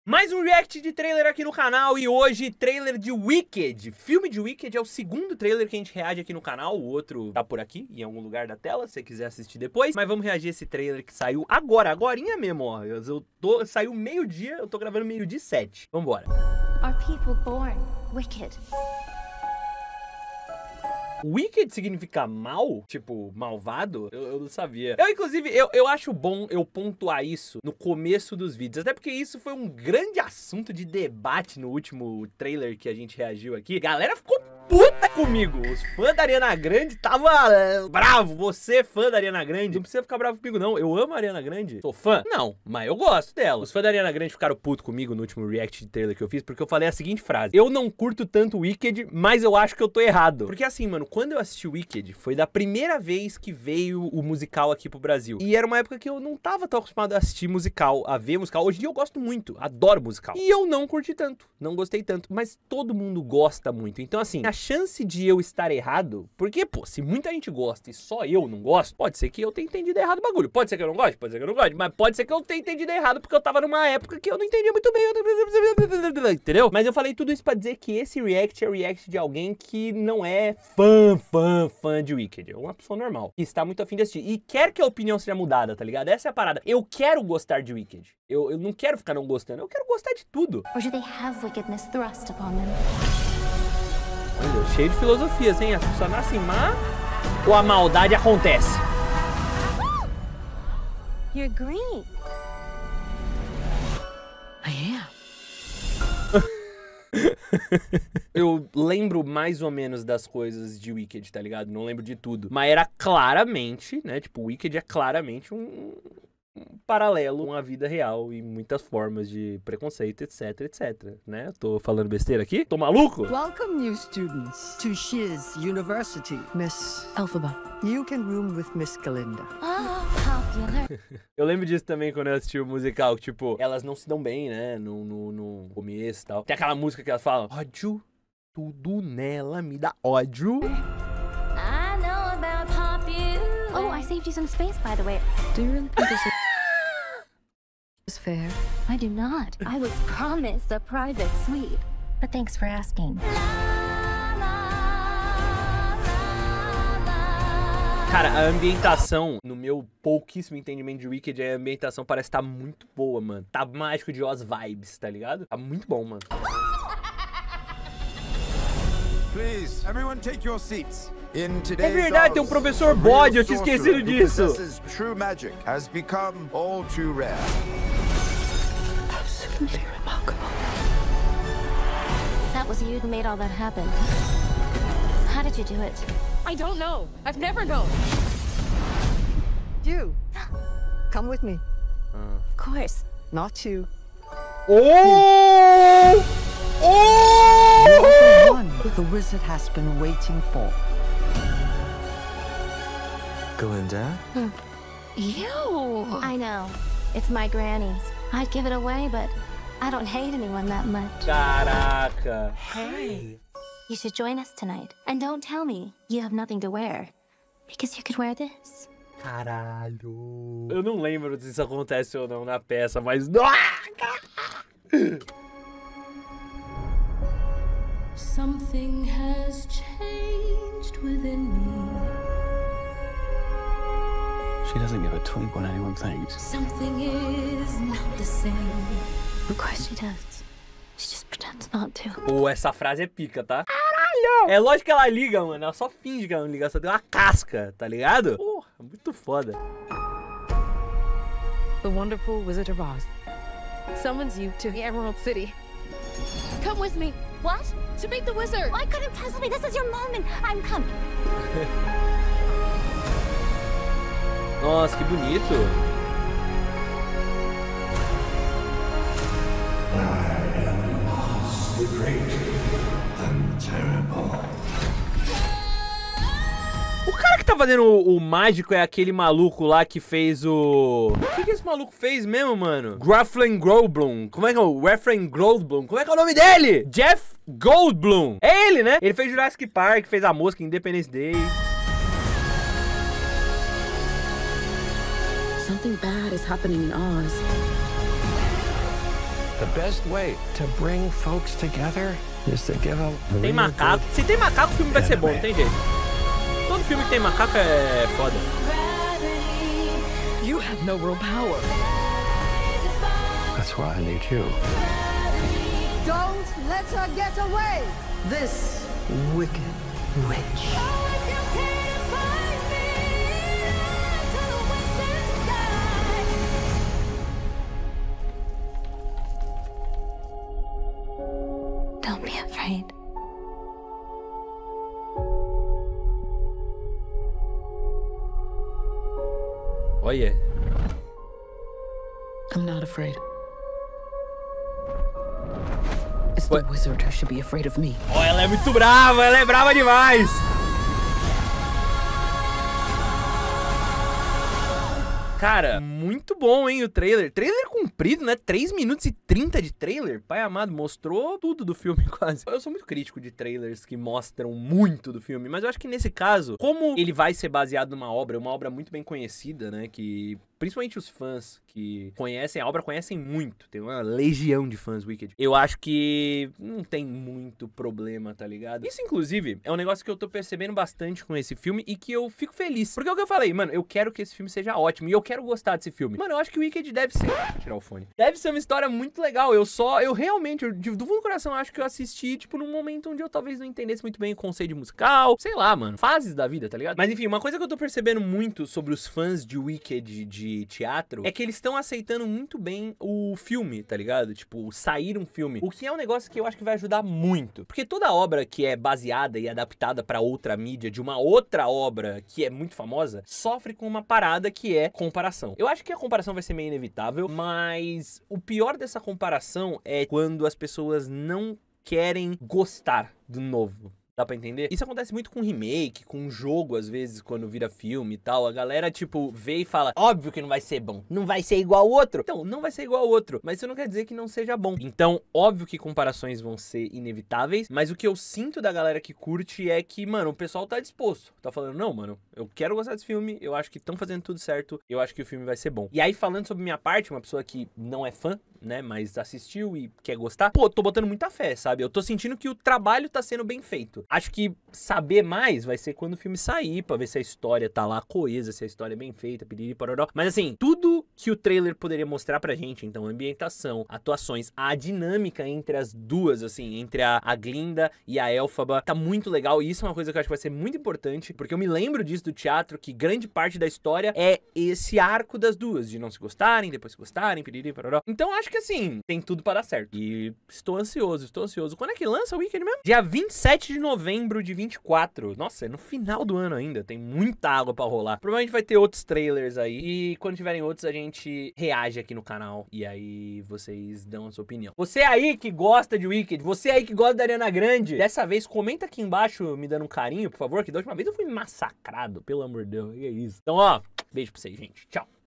Mais um react de trailer aqui no canal e hoje trailer de Wicked. Filme de Wicked é o segundo trailer que a gente reage aqui no canal, o outro tá por aqui, em algum lugar da tela, se você quiser assistir depois. Mas vamos reagir a esse trailer que saiu agorinha mesmo, ó. Saiu meio-dia, eu tô gravando meio-dia 7. Vambora. Are people born wicked? Wicked significa mal? Tipo, malvado? Eu não sabia. Inclusive, eu acho bom eu pontuar isso no começo dos vídeos. Até porque isso foi um grande assunto de debate no último trailer que a gente reagiu aqui. A galera ficou puta comigo. Os fãs da Ariana Grande tava bravo. Você, fã da Ariana Grande, não precisa ficar bravo comigo, não. Eu amo a Ariana Grande. Sou fã? Não, mas eu gosto dela. Os fãs da Ariana Grande ficaram putos comigo no último react de trailer que eu fiz, porque eu falei a seguinte frase: eu não curto tanto Wicked, mas eu acho que eu tô errado. Porque assim, mano, quando eu assisti Wicked, foi da primeira vez que veio o musical aqui pro Brasil. E era uma época que eu não tava tão acostumado a assistir musical, a ver musical. Hoje em dia eu gosto muito, adoro musical. E eu não curti tanto, não gostei tanto. Mas todo mundo gosta muito. Então assim, a chance de eu estar errado, porque, pô, se muita gente gosta e só eu não gosto, pode ser que eu tenha entendido errado o bagulho. Pode ser que eu não goste, pode ser que eu não goste, mas pode ser que eu tenha entendido errado porque eu tava numa época que eu não entendia muito bem, entendeu? Mas eu falei tudo isso pra dizer que esse react é o react de alguém que não é fã de Wicked. É uma pessoa normal, que está muito afim de assistir e quer que a opinião seja mudada, tá ligado? Essa é a parada. Eu quero gostar de Wicked. Eu não quero ficar não gostando, eu quero gostar de tudo. Or do they have wickedness thrust upon them? Olha, cheio de filosofias, hein? As pessoas nascem má ou a maldade acontece? You're green. I am. Eu lembro mais ou menos das coisas de Wicked, tá ligado? Não lembro de tudo. Mas era claramente, né? Tipo, Wicked é claramente um paralelo com a vida real e muitas formas de preconceito, etc, etc, né? Tô falando besteira aqui? Tô maluco? Welcome, new students, to Shiz University. Miss Elphaba, you can room with Miss Galinda. Popular. Eu lembro disso também quando eu assisti o musical, que, tipo, elas não se dão bem, né? No começo e tal. Tem aquela música que elas falam: ódio, tudo nela me dá ódio. I know about popular. Oh, I saved you some space, by the way. Do you really think this is fair? I do not. I was promised a private suite. But thanks for asking. Cara, a ambientação, no meu pouquíssimo entendimento de Wicked, a ambientação parece estar muito boa, mano. Tá mágico de Oz vibes, tá ligado? Tá muito bom, mano. Please, everyone take your seats. É verdade, tem um professor bode, eu tinha esquecido disso. True magic has become all too rare. Absolutely remarkable. That was you who made all that happen. How did you do it? I don't know. I've never known. You, come with me. Of course. Not you. Oh! You're Oh! the one the wizard has been waiting for. Galinda? Ew. I know. It's my granny's. I'd give it away, but I don't hate anyone that much. Caraca. Hey. You should join us tonight. And don't tell me you have nothing to wear. Because you could wear this. Caralho. Eu não lembro se isso acontece ou não na peça, mas... Something has changed within me. She doesn't give a twink what anyone thinks. Something is not the same. Of course she does. She just pretends not to. Pô, essa frase é pica, tá? Caralho! É lógico que ela liga, mano. Ela só finge que ela não liga, só tem uma casca, tá ligado? Porra, muito foda. The wonderful Wizard of Oz summons you to the Emerald City. Come with me. What? To meet the wizard. I couldn't possibly. This is your moment. I'm coming. Nossa, que bonito. O cara que tá fazendo o mágico é aquele maluco lá que fez o... O que esse maluco fez mesmo, mano? Ruffling Goldblum. Como é que é o Ruffling Goldblum? Como é que é o nome dele? Jeff Goldblum. É ele, né? Ele fez Jurassic Park, fez a mosca Independence Day. Something bad is happening in Oz. The best way to bring folks together is to give them. Tem macaco. Se tem macaco, o filme vai ser bom, não tem jeito. Todo filme que tem macaco é foda. You have no real power. That's why I need you. Don't let her get away! This wicked witch. Don't be afraid. Olha. I'm not afraid. It's the wizard who should be afraid of me. Oh, ela é muito brava, ela é brava demais. Cara, muito bom, hein, o trailer. Trailer comprido, né? 3 minutos e 30 de trailer. Pai amado, mostrou tudo do filme quase. Eu sou muito crítico de trailers que mostram muito do filme, mas eu acho que nesse caso, como ele vai ser baseado numa obra, uma obra muito bem conhecida, né, que principalmente os fãs que conhecem a obra conhecem muito. Tem uma legião de fãs Wicked. Eu acho que não tem muito problema, tá ligado? Isso, inclusive, é um negócio que eu tô percebendo bastante com esse filme e que eu fico feliz. Porque é o que eu falei, mano, eu quero que esse filme seja ótimo e eu quero gostar desse filme. Mano, eu acho que o Wicked deve ser... Vou tirar o fone. Deve ser uma história muito legal. Eu realmente, do fundo do coração, acho que eu assisti, tipo, num momento onde eu talvez não entendesse muito bem o conceito musical. Sei lá, mano. Fases da vida, tá ligado? Mas enfim, uma coisa que eu tô percebendo muito sobre os fãs de Wicked de teatro é que eles estão aceitando muito bem o filme, tá ligado? Tipo, sair um filme. O que é um negócio que eu acho que vai ajudar muito. Porque toda obra que é baseada e adaptada pra outra mídia, de uma outra obra que é muito famosa, sofre com uma parada que é comparação. Eu acho que a comparação vai ser meio inevitável, mas o pior dessa comparação é quando as pessoas não querem gostar do novo. Dá pra entender? Isso acontece muito com remake, com jogo, às vezes, quando vira filme e tal. A galera, tipo, vê e fala, óbvio que não vai ser bom. Não vai ser igual ao outro. Então, não vai ser igual ao outro. Mas isso não quer dizer que não seja bom. Então, óbvio que comparações vão ser inevitáveis. Mas o que eu sinto da galera que curte é que, mano, o pessoal tá disposto. Tá falando, não, mano, eu quero gostar desse filme. Eu acho que estão fazendo tudo certo. Eu acho que o filme vai ser bom. E aí, falando sobre minha parte, uma pessoa que não é fã, né, mas assistiu e quer gostar, pô, tô botando muita fé, sabe? Eu tô sentindo que o trabalho tá sendo bem feito. Acho que saber mais vai ser quando o filme sair, pra ver se a história tá lá coesa, se a história é bem feita, piriri, pororó. Mas assim, tudo que o trailer poderia mostrar pra gente, então, ambientação, atuações, a dinâmica entre as duas, assim, entre a Glinda e a Elphaba, tá muito legal. E isso é uma coisa que eu acho que vai ser muito importante, porque eu me lembro disso do teatro, que grande parte da história é esse arco das duas, de não se gostarem, depois se gostarem, piriri, pororó. Então, acho que assim, tem tudo para dar certo. E estou ansioso. Quando é que lança o Wicked mesmo? Dia 27 de novembro de 24. Nossa, é no final do ano ainda. Tem muita água pra rolar. Provavelmente vai ter outros trailers aí. E quando tiverem outros, a gente reage aqui no canal. E aí vocês dão a sua opinião. Você aí que gosta de Wicked, você aí que gosta da Ariana Grande, dessa vez comenta aqui embaixo me dando um carinho, por favor, que da última vez eu fui massacrado. Pelo amor de Deus, e é isso. Então, ó, beijo pra vocês, gente. Tchau.